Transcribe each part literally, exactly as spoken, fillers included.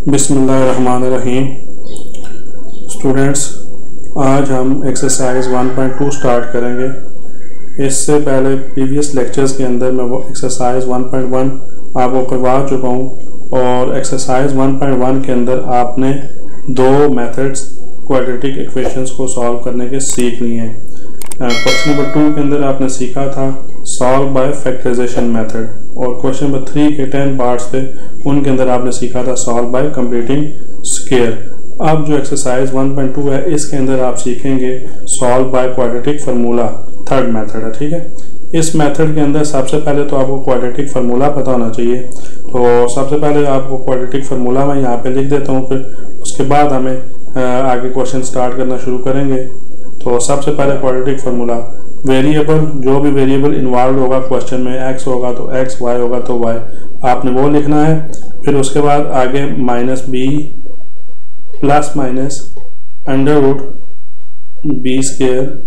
बिस्मिल्लाहिर्रहमानिर्रहीम। स्टूडेंट्स, आज हम exercise one point two start करेंगे। इससे पहले प्रीवियस लेक्चर्स के अंदर मैं वो एक्सरसाइज वन पॉइंट वन आपको करवा चुका हूँ और एक्सरसाइज वन पॉइंट वन के अंदर आपने दो मेथड्स क्वाड्रेटिक इक्वेशंस को सॉल्व करने के सीख लिए हैं। क्वेश्चन नंबर टू के अंदर आपने सीखा था सॉल्व बाय फैक्टराइजेशन मेथड और क्वेश्चन नंबर थ्री के टेन पार्ट्स थे उनके अंदर आपने सीखा था सॉल्व बाय कंप्यूटिंग स्क्वायर। अब जो एक्सरसाइज वन पॉइंट टू है इसके अंदर आप सीखेंगे solve by quadratic formula, third method है। ठीक है, इस मेथड के अंदर सबसे पहले तो आपको क्वाड्रेटिक फार्मूला पता होना चाहिए। तो सबसे पहले आपको क्वाड्रेटिक फार्मूला मैं यहाँ पे लिख देता हूँ, फिर उसके बाद हमें आगे क्वेश्चन स्टार्ट करना शुरू करेंगे। तो सबसे पहले क्वाड्रेटिक फार्मूला, वेरिएबल जो भी वेरिएबल इन्वॉल्व होगा क्वेश्चन में, एक्स होगा तो एक्स, वाई होगा तो वाई, आपने वो लिखना है। फिर उसके बाद आगे minus b plus minus under root b square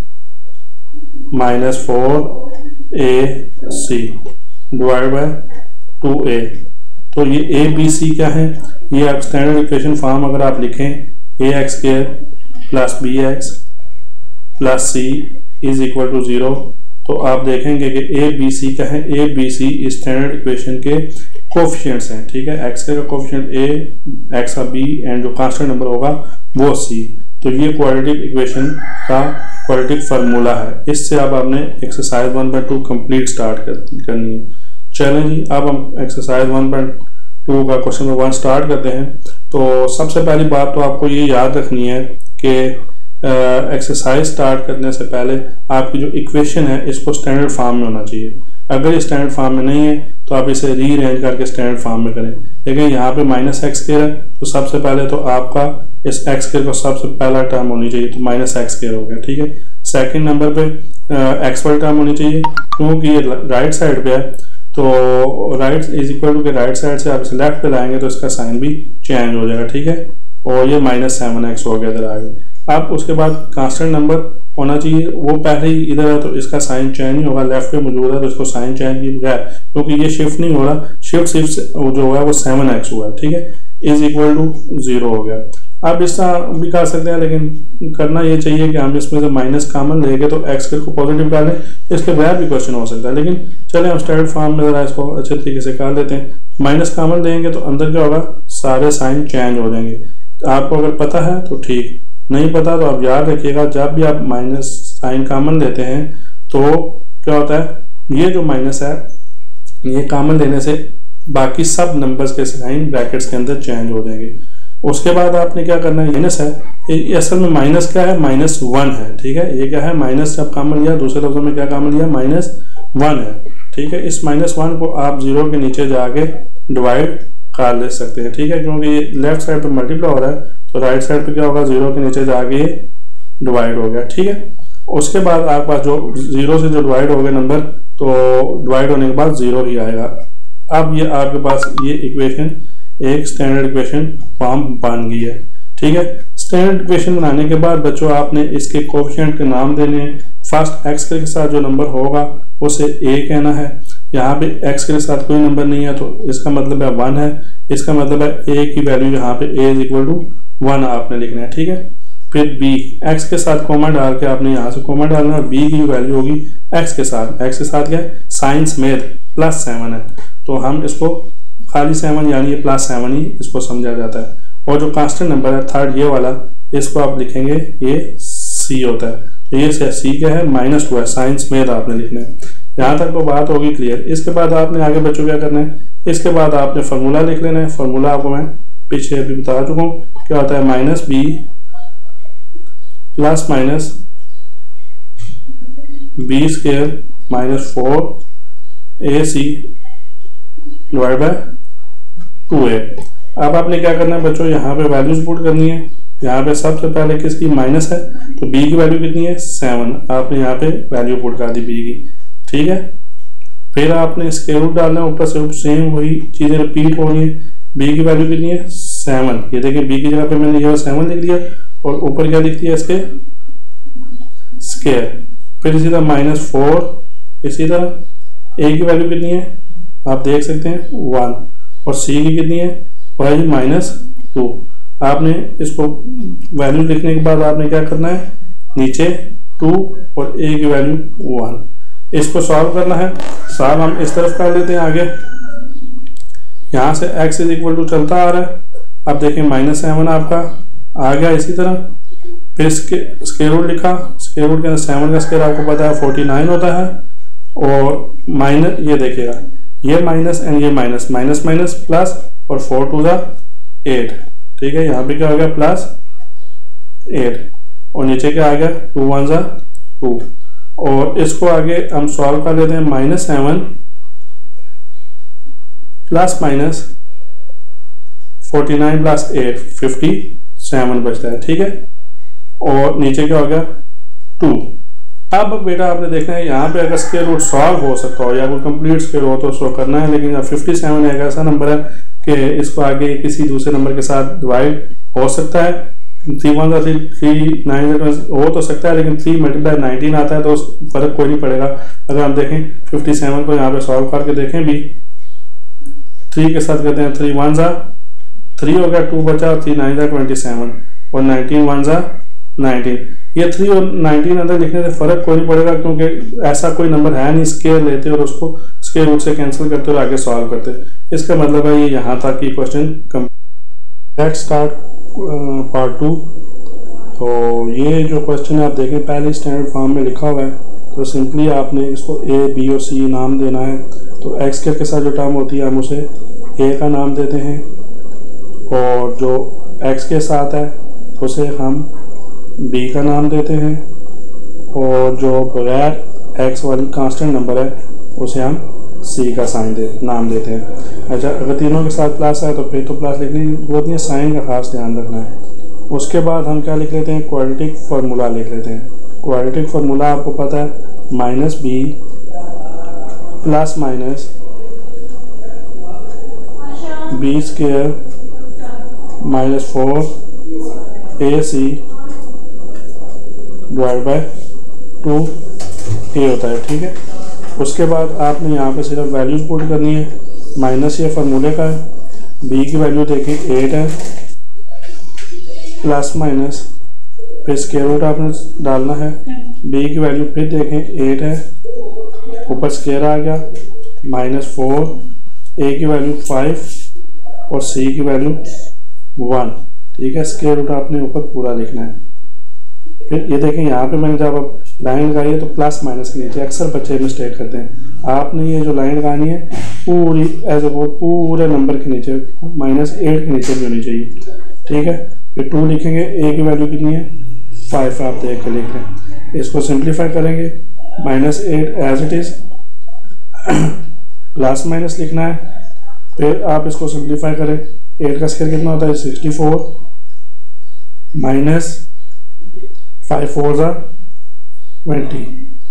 minus four a c divide by two a. तो ये ए बी सी क्या है, ये आप स्टैंडर्ड इक्वेशन फॉर्म अगर आप लिखें a x square plus b x plus c is equal to zero, तो आप देखेंगे कि ए बी सी क्या है, a b c standard equation के कोफिशिएंट्स हैं। ठीक है, एक्स का कोफिशिएंट ए, एक्स का बी एंड जो कांस्टेंट नंबर होगा वो सी। तो ये क्वाड्रेटिक इक्वेशन का क्वाड्रेटिक फार्मूला है। इससे अब आपने exercise one point two complete start कर, करनी है। चलें जी, अब हम एक्सरसाइज वन पॉइंट टू का क्वेश्चन नंबर वन स्टार्ट करते हैं। तो सबसे पहली बात तो आपको ये याद रखनी है कि एक्सरसाइज uh, स्टार्ट करने से पहले आपकी जो इक्वेशन है इसको स्टैंडर्ड फॉर्म में होना चाहिए। अगर ये स्टैंडर्ड फॉर्म में नहीं है तो आप इसे रीअरेंज करके स्टैंडर्ड फॉर्म में करें। लेकिन यहाँ पे माइनस एक्स स्क्वायर है तो सबसे पहले तो आपका इस एक्स स्क्वायर को सबसे पहला टर्म होनी चाहिए, तो माइनस एक्स स्क्वायर हो गया। ठीक है, सेकेंड नंबर पे एक्स वाली टर्म होनी चाहिए क्योंकि ये राइट साइड पे है, तो राइट इज इक्वल टू के राइट साइड से आप इसे लेफ्ट पे लाएंगे तो इसका साइन भी चेंज हो जाएगा। ठीक है, और ये माइनस सेवन एक्स हो गया इधर आगे। अब उसके बाद कांस्टेंट नंबर होना चाहिए, वो पहले ही इधर है तो इसका साइन चेंज नहीं होगा, लेफ्ट पे मौजूद है तो इसको साइन चेंज की बजाय, क्योंकि ये शिफ्ट नहीं हो रहा, शिफ्ट सिर्फ जो हुआ है वो सेवन एक्स हुआ है। ठीक है, इज इक्वल टू जीरो हो गया। आप इस तरह भी कर सकते हैं, लेकिन करना ये चाहिए कि हम इसमें से माइनस कॉमन लेंगे तो एक्स को पॉजिटिव डालें, इसके बगैर भी क्वेश्चन हो सकता है। लेकिन चले हम स्टैंडर्ड फॉर्म में जरा इसको अच्छे तरीके से कर लेते हैं। माइनस कॉमन देंगे तो अंदर क्या होगा, सारे साइन चेंज हो जाएंगे। आपको अगर पता है तो ठीक, नहीं पता तो आप याद रखिएगा जब भी आप माइनस साइन कॉमन लेते हैं तो क्या होता है, ये जो माइनस है ये कॉमन लेने से बाकी सब नंबर्स के साइन ब्रैकेट्स के अंदर चेंज हो जाएंगे। उसके बाद आपने क्या करना है, माइनस है, ये असल में माइनस क्या है, माइनस वन है। ठीक है, ये क्या है, माइनस जब कॉमन लिया, दूसरे लफ्जों में क्या कॉमन लिया, माइनस वन है। ठीक है, इस माइनस वन को आप जीरो के नीचे जाके डिवाइड कर ले सकते हैं। ठीक है, क्योंकि ये लेफ्ट साइड पे मल्टीप्लाई हो रहा है तो राइट साइड पे क्या होगा, जीरो के नीचे जाके डिवाइड हो गया। ठीक है, उसके बाद आपके पास जो जीरो से जो डिवाइड हो गया नंबर, तो डिवाइड होने के बाद जीरो ही आएगा। अब ये आपके पास ये इक्वेशन एक स्टैंडर्ड इक्वेशन फॉर्म बन गई है। ठीक है, स्टैंडर्ड इक्वेशन बनाने के बाद बच्चों आपने इसके कोएफिशिएंट के नाम देने हैं। फर्स्ट एक्स के साथ जो नंबर होगा उसे ए कहना है। यहाँ पे एक्स के साथ कोई नंबर नहीं है तो इसका मतलब है वन है, इसका मतलब है ए की वैल्यू यहाँ पे a is equal to one आपने लिखना है। ठीक है, फिर बी, एक्स के साथ कॉमा डाल के आपने यहाँ से कॉमा डालना है, बी की वैल्यू होगी एक्स के साथ, एक्स के साथ क्या है, साइंस में प्लस सेवन है तो हम इसको खाली सेवन यानी ये प्लस सेवन ही इसको समझा जाता है। और जो कांस्टेंट नंबर है थर्ड ये वाला, इसको आप लिखेंगे ये सी होता है, तो ये सी क्या है, माइनस टू है, साइंस में आपने लिखना है। यहाँ तक तो बात होगी क्लियर। इसके बाद आपने आगे बच्चों क्या करना है, इसके बाद आपने फार्मूला लिख लेना है। फार्मूला आपको मैं पीछे अभी बता चुका हूँ, क्या होता है, minus b plus minus b square minus four a c divide by two a. अब आपने क्या करना है बच्चों, यहाँ पे वैल्यूज पुट करनी है। यहाँ पे सबसे पहले किसकी, माइनस है तो बी की वैल्यू कितनी है, सेवन, आपने यहाँ पे वैल्यू पुट कर दी बी की। ठीक है, फिर आपने स्क्वायर रूट डालना है, ऊपर से सेम वही चीजें रिपीट हो रही है। बी की वैल्यू कितनी है, सेवन, ये देखिए बी की जगह पे मैंने यहाँ सेवन लिख दिया और ऊपर क्या लिख दिया इसके, स्क्वायर। फिर इसी तरह माइनस फोर, इसी तरह ए की वैल्यू कितनी है आप देख सकते हैं वन, और सी की कितनी है भाई माइनस टू। आपने इसको वैल्यू लिखने के बाद आपने क्या करना है, नीचे टू और ए की वैल्यू वन। इसको सॉल्व करना है। सॉल्व हम इस तरफ कर लेते हैं आगे। यहाँ से x इज इक्वल टू चलता आ रहा है। अब देखिए माइनस सेवन आपका आ गया इसी तरह। फिर स्क्वायर रूट लिखा, स्क्वायर रूट के अंदर सेवन का स्क्वायर आपको पता है फोर्टी नाइन होता है। और माइनस ये देखिएगा, ये माइनस एंड ये माइनस, माइनस माइनस प्लस और फोर टू ज़ा एट। ठीक है, यहाँ पे क्या हो गया प्लस एट और नीचे क्या आ गया टू वन ज़ा टू। और इसको आगे हम सॉल्व कर लेते हैं। Minus seven plus minus forty nine plus eight fifty seven बचता है। ठीक है, और नीचे क्या हो गया टू। अब बेटा आपने देखना है यहाँ पे अगर स्क्वायर रूट सॉल्व हो सकता हो या कोई कंप्लीट स्क्वायर हो तो उसको करना है, लेकिन फिफ्टी सेवन एक ऐसा नंबर है कि इसको आगे किसी दूसरे नंबर के साथ डिवाइड हो सकता है। Three one three three nine हो तो सकता है, लेकिन थ्री मल्टीप्लाई नाइनटीन आता है तो फर्क कोई नहीं पड़ेगा। अगर हम देखें फिफ्टी सेवन को यहाँ पे सॉल्व करके देखें भी, थ्री के साथ कहते हैं थ्री वन ज़ा थ्री हो गया, टू बचा, थ्री नाइन ज़ा ट्वेंटी सेवन और नाइनटीन वन ज़ा नाइनटीन। ये थ्री और नाइनटीन अंदर लिखने से फर्क कोई नहीं पड़ेगा, क्योंकि ऐसा कोई नंबर है नहीं स्क्वायर लेते और उसको स्क्वायर रूट से कैंसिल करते और आगे सॉल्व करते। इसका मतलब है ये यहाँ तक की question complete. Let's start part two. तो ये जो क्वेश्चन है आप देखें पहले स्टैंडर्ड फॉर्म में लिखा हुआ है, तो सिंपली आपने इसको ए बी और सी नाम देना है। तो एक्स के साथ जो टर्म होती है हम उसे ए का नाम देते हैं, और जो एक्स के साथ है उसे हम बी का नाम देते हैं, और जो बगैर एक्स वाली कांस्टेंट नंबर है उसे हम सी का साइन दे नाम देते हैं। अच्छा, अगर तीनों के साथ प्लस है तो फिर तो प्लस लिखने की जरूरत नहीं है, साइन का खास ध्यान रखना है। उसके बाद हम क्या लिख लेते हैं, क्वाड्रेटिक फार्मूला लिख लेते हैं। क्वाड्रेटिक फार्मूला आपको पता है minus b plus minus b square minus four a c divide by two a होता है। ठीक है, उसके बाद आपने यहाँ पे सिर्फ वैल्यूज पुट करनी है। माइनस ये फार्मूले का है, बी की वैल्यू देखें एट है, प्लस माइनस फिर स्क्वायर रूट आपने डालना है। बी की वैल्यू फिर देखें एट है, ऊपर स्क्वायर आ गया, माइनस फोर, ए की वैल्यू फाइव और सी की वैल्यू वन। ठीक है, स्क्वायर रूट आपने ऊपर पूरा लिखना है। फिर ये देखें यहाँ पे मैंने जब अब लाइन लगाई है तो प्लस माइनस के नीचे अक्सर बच्चे मिस्टेक करते हैं। आपने ये जो लाइन लगानी है पूरी एज ए पूरे नंबर के नीचे, माइनस एट के नीचे भी होनी चाहिए। ठीक है, फिर टू लिखेंगे, ए की वैल्यू कितनी है फाइव, आप देख के लिख लें। इसको सिंप्लीफाई करेंगे, minus eight as it is, plus minus लिखना है। फिर आप इसको सिंप्लीफाई करें, एट का स्क्वायर कितना होता है sixty four, minus five four ज़ा ट्वेंटी,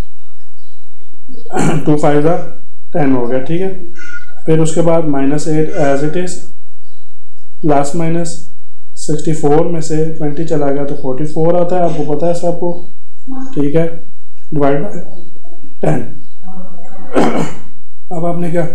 टू फाइव ज़ा टेन हो गया। ठीक है, फिर उसके बाद minus eight as it is, plus minus sixty four में से ट्वेंटी चला गया तो फोर्टी फोर आता है, आपको पता है सबको। ठीक है, डिवाइड बाय टेन। अब आपने क्या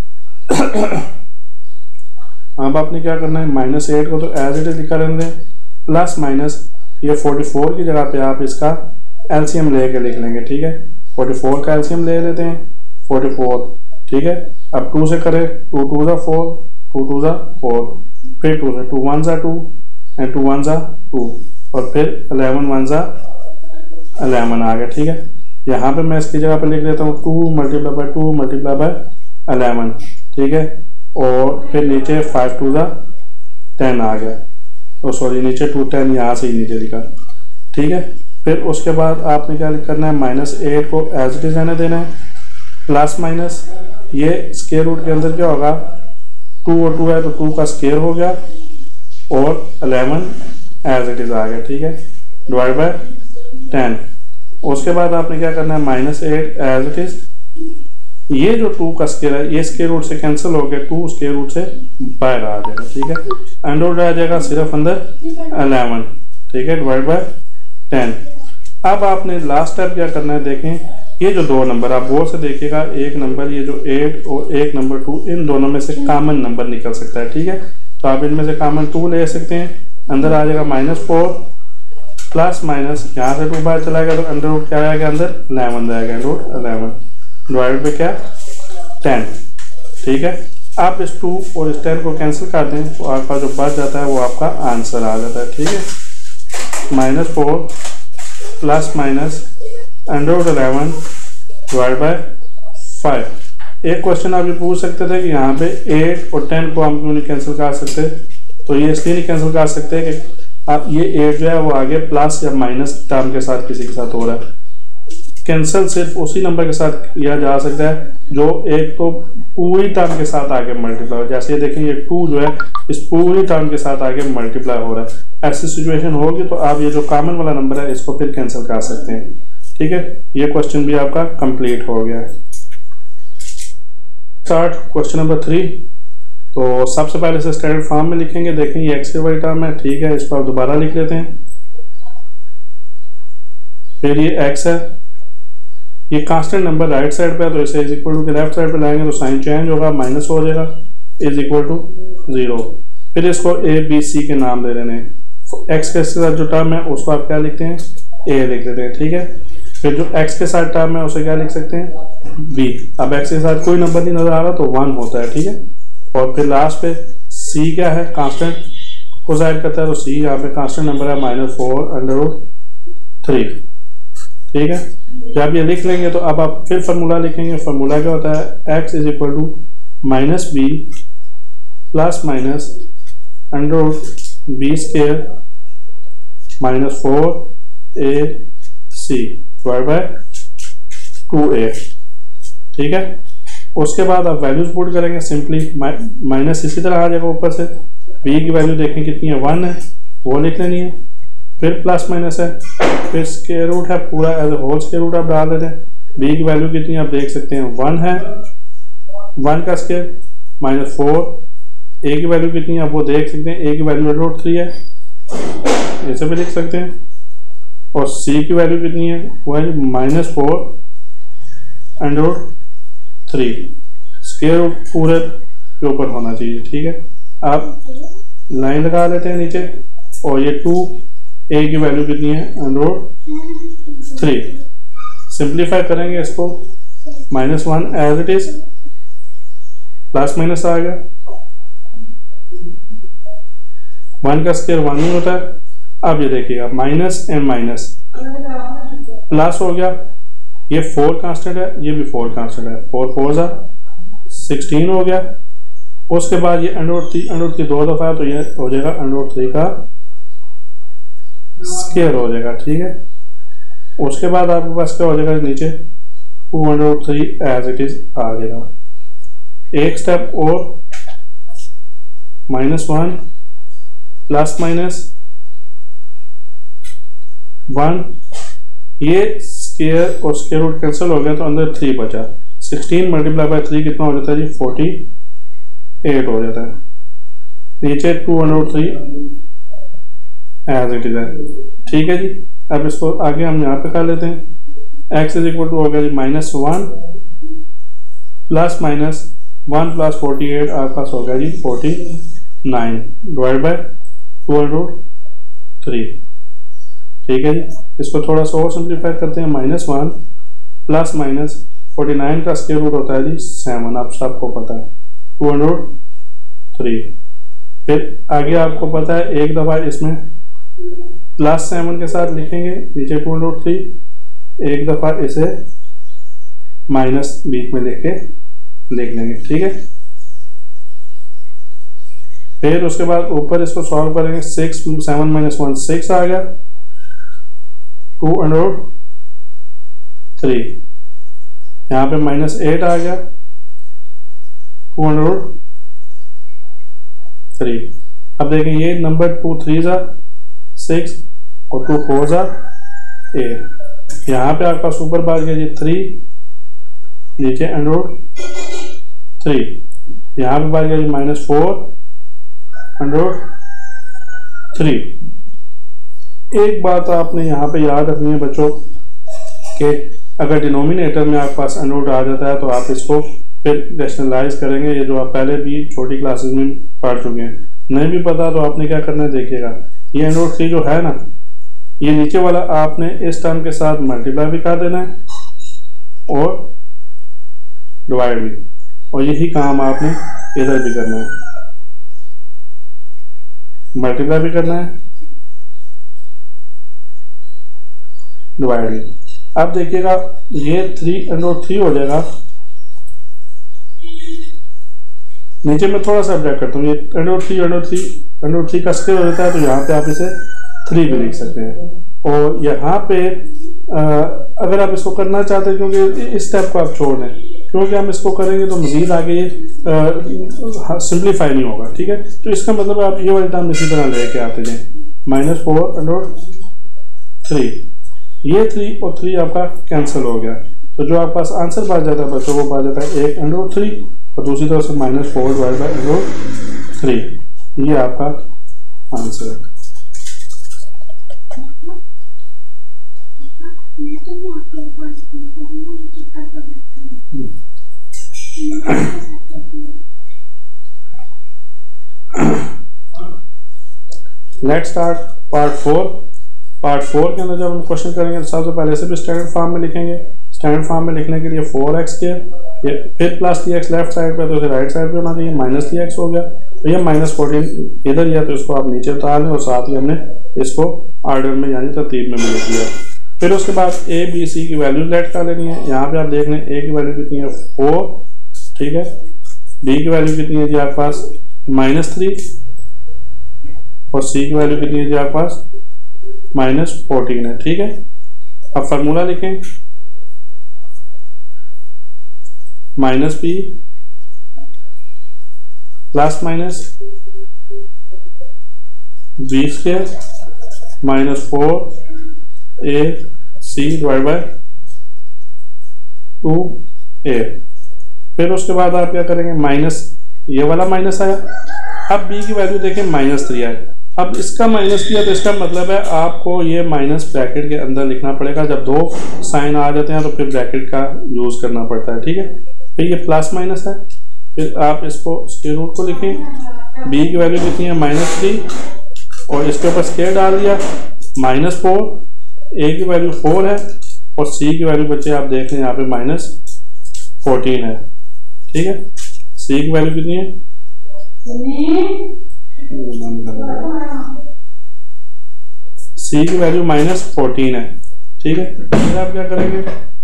अब आपने क्या करना है, माइनस एट को तो एज इट इज लिखा रहने दें, प्लस माइनस ये फोर्टी फोर की जगह पे आप इसका एलसीएम लेके लिख लेंगे। ठीक है, फोर्टी फोर का एलसीएम ले लेते हैं, फोर्टी फोर। ठीक है, अब टू से करें, टू टू ज़ा फोर, टू टू ज़ा फोर, फिर टू से टू वन ज़ा टू एंड टू वन ज़ा टू, और फिर अलेवन वन ज़ा अलेवन आ गया। ठीक है, यहाँ पे मैं इसकी जगह पे लिख लेता हूँ two multiply by two multiply by eleven. ठीक है, और फिर नीचे फाइव टू ज़ा टेन आ गया, तो सॉरी नीचे टू टेन यहाँ से ही नीचे लिखा। ठीक है, फिर उसके बाद आपने क्या करना है, माइनस एट को एज इट इज रहने देना है, प्लस माइनस ये स्क्वायर रूट के अंदर क्या होगा, टू और टू है तो टू का स्क्वायर हो गया, और अलेवन एज इट इज आ गया। ठीक है, डिवाइड बाय टेन। उसके बाद आपने क्या करना है, minus eight as it is, ये जो टू का स्क्वायर है ये स्क्वायर रूट से कैंसिल हो गया, टू स्क्वायर रूट से बाहर आ जाएगा। ठीक है, अंडर रूट आ जाएगा सिर्फ अंदर अलेवन। ठीक है, डिवाइड बाय टेन। अब आपने लास्ट स्टेप क्या करना है, देखें ये जो दो नंबर आप गौर से देखिएगा, एक नंबर ये जो एट और एक नंबर टू, इन दोनों में से कॉमन नंबर निकल सकता है। ठीक है, तो आप इनमें से कॉमन टू ले सकते हैं, अंदर आ जाएगा माइनस फोर प्लस माइनस यहाँ से टू बाहर चला गया तो अंडर रूट क्या आएगा अंदर इलेवन रहेगा, अंडर रूट इलेवन डिवाइड पे क्या टेन। ठीक है, आप इस टू और इस टेन को कैंसिल कर दें तो आपका जो बच जाता है वो आपका आंसर आ जाता है। ठीक है, minus four plus minus under root eleven divide by five. एक क्वेश्चन आप ये पूछ सकते थे कि यहाँ पे एट और टेन को हम क्यों नहीं कैंसिल कर सकते, तो ये इसलिए नहीं कैंसिल कर सकते कि आप ये एट जो है वो आगे प्लस या माइनस टर्म के साथ किसी के साथ हो रहा है। कैंसिल सिर्फ उसी नंबर के साथ किया जा सकता है जो एक तो पूरी टर्म के साथ आगे मल्टीप्लाई हो। जैसे ये देखें ये टू जो है इस पूरी टर्म के साथ आगे मल्टीप्लाई हो रहा है। ऐसी सिचुएशन होगी तो आप ये जो कॉमन वाला नंबर है इसको फिर कैंसिल कर सकते हैं। ठीक है, ये क्वेश्चन भी आपका कंप्लीट हो गया है। Start question number three. तो सबसे पहले से स्टैंडर्ड फॉर्म में लिखेंगे। देखें ये एक्स की वाली टर्म है, ठीक है, इसको आप दोबारा लिख लेते हैं। फिर ये एक्स है, ये कांस्टेंट नंबर राइट साइड पे है तो इसे इज इक्वल टू के लेफ्ट साइड पे लाएंगे तो साइन चेंज होगा, माइनस हो जाएगा, इज इक्वल टू जीरो। फिर इसको ए बी सी के नाम दे देने हैं। एक्स के साथ जो टर्म है उसको आप क्या लिखते हैं, ए लिख देते हैं। ठीक है, फिर जो एक्स के साथ टर्म है उसे क्या लिख सकते हैं, बी। अब एक्स के साथ कोई नंबर नहीं नजर आ रहा तो वन होता है। ठीक है, और फिर लास्ट पे सी क्या है, कांस्टेंट को जाहिर करता है तो सी यहाँ पे कांस्टेंट नंबर है minus four under root three. ठीक है, जब ये लिख लेंगे तो अब आप फिर फार्मूला लिखेंगे। फार्मूला क्या होता है, x is equal to minus b plus minus under root b square minus four a c divide by two a. ठीक है, उसके बाद आप वैल्यूज पुट करेंगे सिंपली, माइनस इसी तरह आ जाएगा ऊपर से। बी की वैल्यू देखें कितनी है, वन है, वो लिख लेनी है। फिर प्लस माइनस है, फिर स्क्वायर रूट है, पूरा as a whole square root आप डाल देते हैं। बी की वैल्यू कितनी आप देख सकते हैं, वन है, वन का स्क्वायर माइनस फोर। ए की वैल्यू कितनी है आप वो देख सकते हैं, ए की वैल्यू अंडर रूट थ्री है, ऐसे भी लिख सकते हैं। और सी की वैल्यू कितनी है, वो है minus four under root three. Square root पूरे के ऊपर होना चाहिए। ठीक है, आप लाइन लगा लेते हैं नीचे और ये टू, ए की वैल्यू कितनी है, अंडर रूट थ्री। सिंप्लीफाई करेंगे इसको, minus one as it is, plus minus आ गया, वन का स्क्वायर वन ही होता है। अब ये देखिएगा माइनस एंड माइनस प्लस हो गया, ये फोर कांस्टेंट है, ये भी फोर कांस्टेंट है, फोर फोर सा सिक्सटीन हो गया। उसके बाद ये under root three, under root three दो दफा तो ये हो जाएगा अंडर रूट थ्री का स्क्वायर हो जाएगा। ठीक है, उसके बाद आपके पास क्या हो जाएगा, नीचे two under root three as it is आ जाएगा। एक स्टेप और, minus one plus minus one, ये स्क्वायर और स्क्वायर रूट कैंसिल हो गया तो अंदर थ्री बचा। सिक्सटीन मल्टीप्लाई बाय थ्री कितना हो जाता है जी, फोर्टी एट हो जाता है। नीचे two under root three as it is है। ठीक है जी, अब इसको आगे हम यहाँ पे कर लेते हैं। एक्स इज इक्वल टू हो गया जी minus one plus minus one plus forty eight आपके पास हो गया जी forty nine divide by two under root three. ठीक है जी, इसको थोड़ा सा और सिंप्लीफाई करते हैं। Minus one plus minus forty nine का स्क्वायर रूट होता है जी सेवन, आप सबको पता है, टू अंडर रूट थ्री। फिर आगे आपको पता है एक दफ़ा इसमें प्लस सेवन के साथ लिखेंगे, नीचे टू अंडर रूट थ्री, एक दफ़ा इसे माइनस बीच में लिख के लिख लेंगे। ठीक है, फिर उसके बाद ऊपर इसको सॉल्व करेंगे। Six seven minus one six आ गया, टू अंडर रूट थ्री, यहाँ पे माइनस एट आ गया, टू अंडर रूट थ्री। अब देखें ये नंबर टू थ्री ज़ा सिक्स और टू फोर ज़ा एट। यहाँ पे आपका सुपर बार गया जी थ्री, नीचे अंडर रूट थ्री, यहाँ पे बार गया जी minus four under root three. एक बात आपने यहाँ पे याद रखनी है बच्चों कि अगर डिनोमिनेटर में आपके पास अंडर रूट आ जाता है तो आप इसको फिर रैशनलाइज करेंगे, ये जो आप पहले भी छोटी क्लासेस में पढ़ चुके हैं। नहीं भी पता तो आपने क्या करना है, देखिएगा ये एन रूट थ्री जो है ना, ये नीचे वाला आपने इस टर्म के साथ मल्टीप्लाई भी कर देना है और डिवाइड भी, और यही काम आपने इधर भी करना है, मल्टीप्लाई भी करना है, डिवाइड भी। अब देखिएगा ये थ्री एन रूट थ्री हो जाएगा, नीचे मैं थोड़ा सा अपडेट करता हूँ, ये एन रूट थ्री एन रूट थ्री एन रूट थ्री का स्क्वायर हो जाता है, तो यहाँ पे आप इसे थ्री भी लिख सकते हैं। और यहाँ पे आ, अगर आप इसको करना चाहते हैं, क्योंकि इस स्टेप को आप छोड़ दें, क्योंकि हम इसको करेंगे तो मजीद आगे ये सिंप्लीफाई नहीं होगा, ठीक है। तो इसका मतलब आप ये वाली टर्म इसी तरह लेके आते जाएं, माइनस फोर एन रूट थ्री, ये थ्री और थ्री आपका कैंसिल हो गया, तो जो आपके पास आंसर बच जाता है बच्चों, वो बच जाता है एक एन रूट थ्री और दूसरी तरफ से माइनस फोर डिवाइड बाई एन रूट थ्री, ये आपका आंसर है। Let's start part four. Part four के अंदर जब हम क्वेश्चन करेंगे तो सबसे पहले से भी स्टैंडर्ड फॉर्म में लिखेंगे। स्टैंडर्ड फॉर्म में लिखने के लिए फोर एक्स के, ये फिर plus three x left side पे, तो इसे राइट साइड पे होना चाहिए, माइनस थ्री एक्स हो गया, तो ये माइनस फोर्टीन इधर ही है, तो इसको आप नीचे उतार लें और साथ ही हमने इसको ऑर्डर में यानी तरतीब में लिख दिया। फिर उसके बाद ए बी सी की वैल्यू लेट कर लेनी है। यहाँ पे आप देख लें ए की वैल्यू कितनी है, फोर, ठीक है, बी की वैल्यू कितनी है जी आपके पास, माइनस थ्री, और सी की वैल्यू कितनी है जी आपके पास, माइनस फोर्टीन है, ठीक है। अब फार्मूला लिखें, minus b plus minus b square minus four a c divide by two a. फिर उसके बाद आप क्या करेंगे, माइनस ये वाला माइनस आया, अब बी की वैल्यू देखें माइनस थ्री आए, अब इसका माइनस किया तो इसका मतलब है आपको ये माइनस ब्रैकेट के अंदर लिखना पड़ेगा। जब दो साइन आ जाते हैं तो फिर ब्रैकेट का यूज करना पड़ता है, ठीक है। फिर ये प्लस माइनस है, फिर आप इसको स्क्वायर रूट को लिखें, बी की वैल्यू कितनी है, माइनस थ्री, और इसके ऊपर स्क्वायर डाल दिया, माइनस फोर, ए की वैल्यू फोर है, और सी की वैल्यू बच्चे आप देख लें यहाँ पे माइनस फोर्टीन है, ठीक है। सी की वैल्यू कितनी है, सी की वैल्यू माइनस फोर्टीन है, ठीक है। फिर आप क्या करेंगे,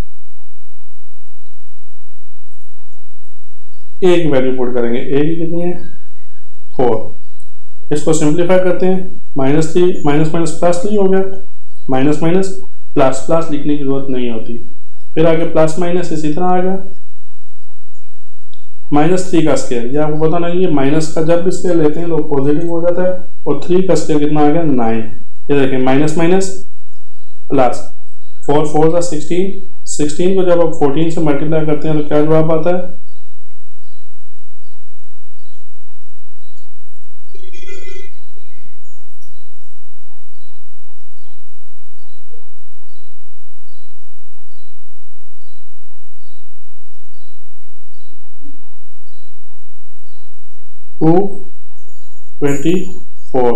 ए की वैल्यू पुट करेंगे, ए की कितनी है, फोर, इसको सिंप्लीफाई करते हैं, minus three minus minus plus three हो गया, माइनस माइनस प्लस प्लस लिखने की जरूरत नहीं होती। फिर आगे प्लस माइनस इसी तरह आ गया, माइनस थ्री का स्केयर, ये आपको पता नहीं, ये माइनस का जब भी स्केयर लेते हैं तो पॉजिटिव हो जाता है, और थ्री का स्केयर कितना आ गया, नाइन। ये देखें minus minus plus, four four का सिक्सटीन, सिक्सटीन को जब आप फोर्टीन से मल्टीप्लाई करते हैं तो क्या जवाब आता है, two twenty four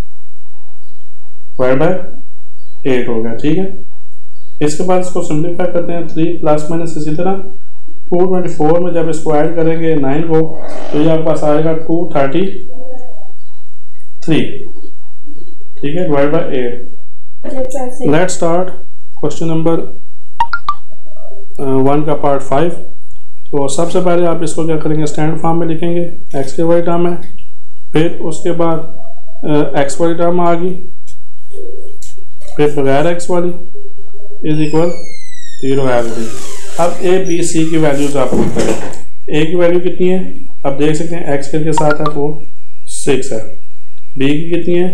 divide by eight हो गया, ठीक है। इसके बाद इसको सिंप्लीफाई करते हैं, थ्री प्लस माइनस इसी तरह, टू ट्वेंटी फोर में जब इसको ऐड करेंगे नाइन को, तो ये आपके पास आएगा टू थर्टी थ्री, ठीक है, divide by eight. Let's start question number one का पार्ट फाइव। तो सबसे पहले आप इसको क्या करेंगे, स्टैंडर्ड फॉर्म में लिखेंगे, एक्स के वाली टर्म है, फिर उसके बाद एक्स वाली टर्म आ गई, फिर बगैर एक्स वाली इज इक्वल जीरो है। अब ए बी सी की वैल्यूज आप पुट करें। ए की वैल्यू कितनी है, आप देख सकते हैं एक्स के साथ है तो सिक्स है, बी की कितनी है,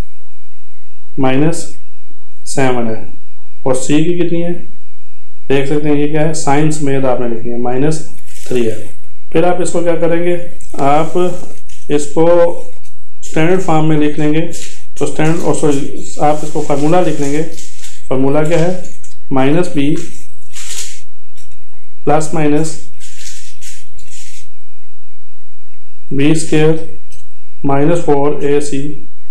माइनस सेवन है, और सी की कितनी है, देख सकते हैं ये क्या है, साइंस में आपने लिखी है, माइनस थ्री है। फिर आप इसको क्या करेंगे, आप इसको स्टैंडर्ड फॉर्म में लिख लेंगे, तो स्टैंडर्ड और सॉरी आप इसको फार्मूला लिख लेंगे। फार्मूला क्या है, minus b plus minus b square minus four a c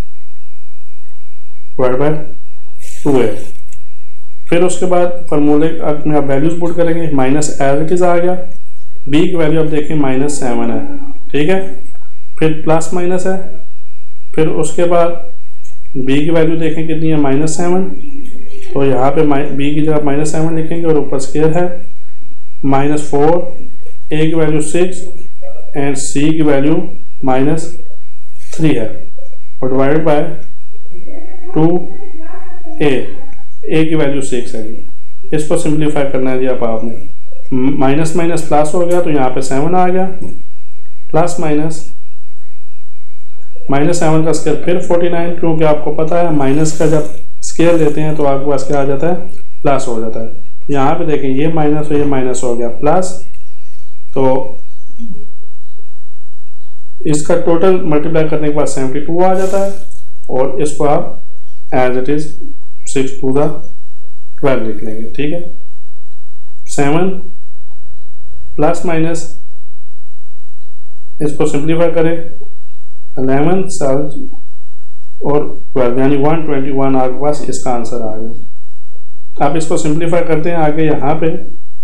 divide by two a. फिर उसके बाद फार्मूले में आप वैल्यूज पुट करेंगे, माइनस एज इट इज आ गया, बी की वैल्यू आप देखें माइनस सेवन है, ठीक है। फिर प्लस माइनस है, फिर उसके बाद बी की वैल्यू देखें कितनी है, माइनस सेवन, तो यहाँ पे बी की जगह माइनस सेवन लिखेंगे और ऊपर स्केयर है माइनस फोर, ए की वैल्यू सिक्स एंड सी की वैल्यू माइनस थ्री है और divided by two a, a की वैल्यू सिक्स है जी। इसको सिंप्लीफाई करना है जी आप आपने, माइनस माइनस प्लस हो गया तो यहाँ पे सेवन आ गया, प्लस माइनस माइनस सेवन का स्केयर फिर फोर्टी नाइन, क्योंकि आपको पता है माइनस का जब स्केयर लेते हैं तो आपके पास क्या आ जाता है, प्लस हो जाता है। यहाँ पे देखें ये माइनस और ये माइनस हो गया प्लस, तो इसका टोटल मल्टीप्लाई करने के बाद सेवेंटी टू आ जाता है और इसको आप as it is six two द ट्वेल्व लिख लेंगे, ठीक है। सेवन प्लस माइनस इसको सिंप्लीफाई करें, इलेवन सेवन और ट्वेल्व यानी वन ट्वेंटी वन आपके पास इसका आंसर आ गया। आप इसको सिंप्लीफाई करते हैं आगे, यहाँ पे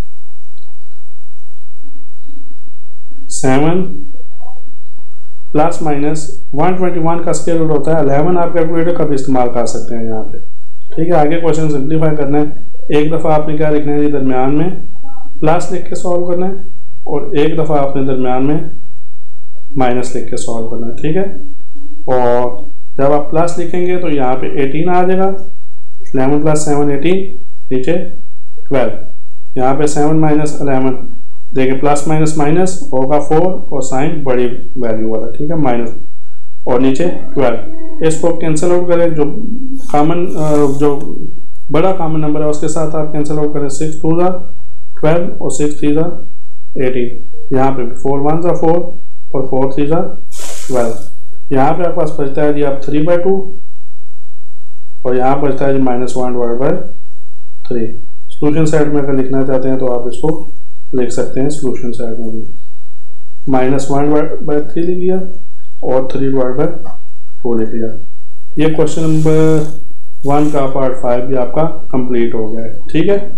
seven plus minus one twenty one का स्क्वायर रूट होता है इलेवन, आप कैलकुलेटर का भी इस्तेमाल कर सकते हैं यहाँ पे, ठीक है। आगे क्वेश्चन सिंप्लीफाई करना है, एक दफ़ा आपने क्या लिखना है जी, दरमियान में प्लस लिख के सॉल्व करना है और एक दफ़ा आपने दरमियान में माइनस लिख के सॉल्व करना है, ठीक है। और जब आप प्लस लिखेंगे तो यहाँ पे एटीन आ जाएगा, इलेवन प्लस सेवन एटीन, नीचे ट्वेल्व, यहाँ पे सेवन माइनस इलेवन देखिए प्लस माइनस माइनस होगा फोर और साइन बड़ी वैल्यू वाला, ठीक है, माइनस और नीचे ट्वेल्व। इसको कैंसिल आउट करें, जो कॉमन जो बड़ा कॉमन नंबर है उसके साथ आप कैंसिल आउट करें, सिक्स टू ज़ा ट्वेल्व और सिक्स थ्री ज़ा एटीन, यहाँ पे फोर वन ज़ा फोर और फोर थ्री ज़ा ट्वेल्व। यहाँ पे आपके पास बचता है जी आप थ्री बाई टू और यहाँ बचता है जी minus one divide by three. Solution side में अगर लिखना चाहते हैं तो आप इसको लिख सकते हैं, सोल्यूशन साइड में भी माइनस वन बाई थ्री लिख लिया और थ्री डिवाइड बाई टू लिख लिया। ये क्वेश्चन नंबर वन का पार्ट फाइव भी आपका कंप्लीट हो गया है, ठीक है।